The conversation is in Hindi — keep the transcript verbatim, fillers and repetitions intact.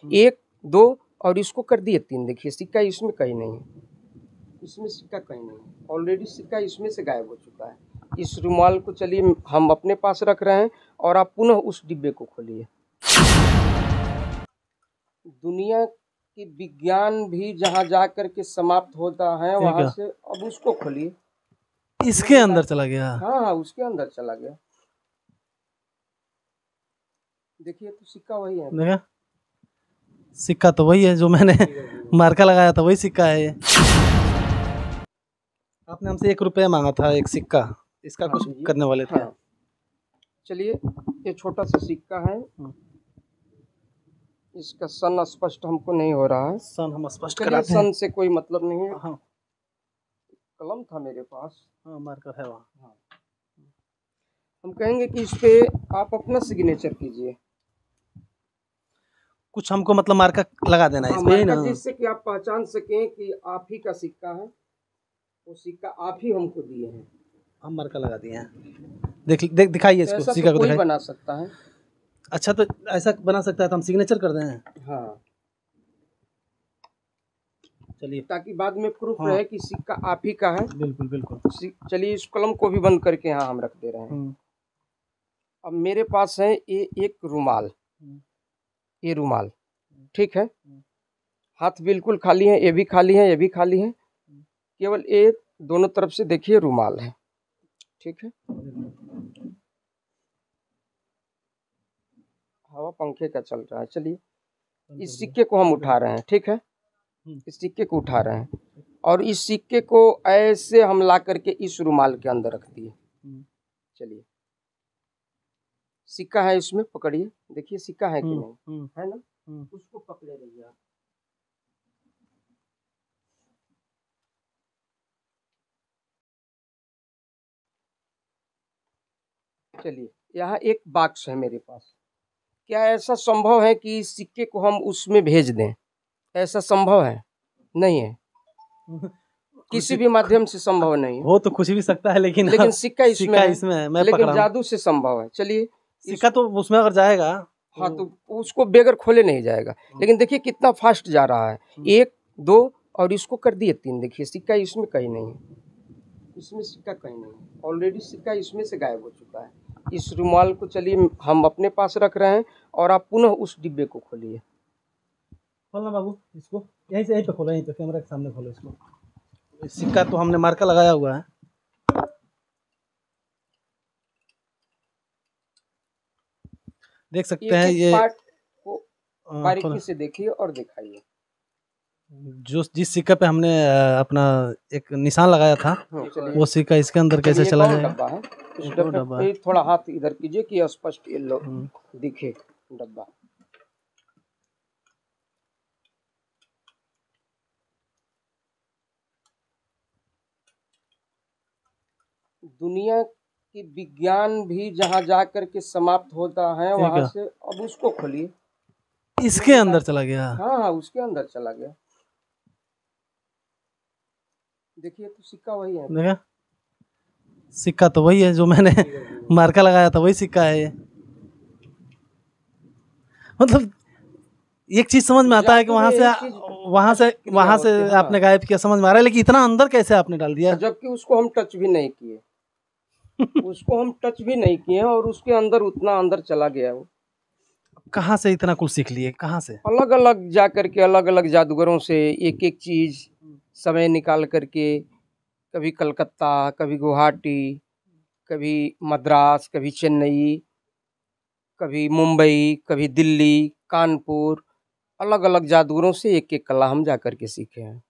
एक दो और इसको कर दिए तीन। देखिए सिक्का इसमें कहीं नहीं है, इसमें सिक्का कहीं नहीं है, ऑलरेडी सिक्का इसमें से गायब हो चुका है। इस रुमाल को चलिए हम अपने पास रख रहे हैं और आप पुनः उस डिब्बे को खोलिए। दुनिया की विज्ञान भी जहाँ जा कर के समाप्त होता है वहाँ से अब उसको खोलिए। इसके अंदर चला गया। हाँ हाँ उसके अंदर चला गया। देखिए तो सिक्का वही है। देखा सिक्का तो वही है जो मैंने मार्का लगाया था, वही सिक्का है ये। आपने हमसे एक रुपया मांगा था एक सिक्का, इसका हाँ, कुछ करने वाले थे। हाँ। चलिए ये छोटा सा सिक्का है, इसका सन स्पष्ट हमको नहीं हो रहा है। सन हम स्पष्ट कराते हैं। सन से कोई मतलब नहीं है। हाँ। कलम था मेरे पास। हाँ मार्कर है वहाँ। हाँ। हम कहेंगे कि इस पे आप अपना सिग्नेचर कीजिए। कुछ हमको मतलब मार्का लगा देना है इसमें ना, जिससे कि आप पहचान सकें कि आप ही का सिक्का है, वो सिक्का आप ही हमको दिए हैं। हम मार्का लगा दिए हैं। देख देख दिखाइए इसको। ऐसा सिक्का तो को कोई बना सकता है। अच्छा तो ऐसा बना सकता है तो हम सिग्नेचर कर दें। हाँ चलिए ताकि बाद में प्रूफ हाँ। रहे कि सिक्का आप ही का है। बिल्कुल बिल्कुल। चलिए इस कलम को भी बंद करके यहाँ हम रख दे रहे हैं। अब मेरे पास है ये एक रुमाल, ये रुमाल ठीक है, हाथ बिल्कुल खाली है, ये भी खाली है, ये भी खाली है, केवल ये दोनों तरफ से देखिए रुमाल है। ठीक है, हवा पंखे का चल रहा है। चलिए इस सिक्के को हम उठा रहे हैं। ठीक है, इस सिक्के को उठा रहे हैं और इस सिक्के को ऐसे हम ला करके इस रुमाल के अंदर रख दिए। चलिए सिक्का है इसमें, पकड़िए देखिए सिक्का है कि नहीं, है ना, उसको पकड़े रहिए आप। चलिए यहाँ एक बॉक्स है मेरे पास, क्या ऐसा संभव है कि इस सिक्के को हम उसमें भेज दें? ऐसा संभव है? नहीं है, किसी भी माध्यम से संभव नहीं है। वो तो कुछ भी सकता है लेकिन लेकिन सिक्का इसमें सिक्का है, इसमें है, मैं लेकिन जादू से संभव है। चलिए सिक्का तो उसमें अगर जाएगा हाँ तो उसको बेगर खोले नहीं जाएगा। लेकिन देखिए कितना फास्ट जा रहा है, एक दो और इसको कर दिए तीन। देखिए सिक्का इसमें कहीं नहीं है, इसमें सिक्का कहीं नहीं है, ऑलरेडी सिक्का इसमें से गायब हो चुका है। इस रुमाल को चलिए हम अपने पास रख रहे हैं और आप पुनः उस डिब्बे को खोलिए। खोलना बाबू, इसको यहीं से यहीं पे खोलो, यहीं पे कैमरा के सामने खोलो इसको। सिक्का तो हमने मार्का लगाया हुआ है। देख सकते हैं ये पार्ट को बारीकी से देखिए और दिखाइए। जो जिस सिक्का पे हमने अपना एक निशान लगाया था वो सिक्का इसके अंदर कैसे चला जाएगा। डब्बा है, इस डब्बे पे थोड़ा हाथ इधर कीजिए कि स्पष्ट येलो दिखे डब्बा। दुनिया की विज्ञान भी जहाँ जा कर के समाप्त होता है वहाँ से अब उसको खोलिए। इसके अंदर चला गया। हाँ हाँ उसके अंदर चला गया। देखिए तो सिक्का वही है। देखा सिक्का तो वही है जो मैंने मार्का लगाया था, वही सिक्का है ये। मतलब एक चीज समझ में आता है कि वहां से वहां से वहां से आपने गायब किया, समझ में आ रहा है, लेकिन इतना अंदर कैसे आपने डाल दिया? जबकि उसको हम टच भी नहीं किए उसको हम टच भी नहीं किए और उसके अंदर उतना अंदर चला गया। वो कहाँ से इतना कुछ सीख लिए? कहाँ से? अलग अलग जा करके अलग अलग जादूगरों से एक एक चीज समय निकाल करके, कभी कलकत्ता, कभी गुवाहाटी, कभी मद्रास, कभी चेन्नई, कभी मुंबई, कभी दिल्ली, कानपुर, अलग अलग जादूगरों से एक एक कला हम जा करके सीखे हैं।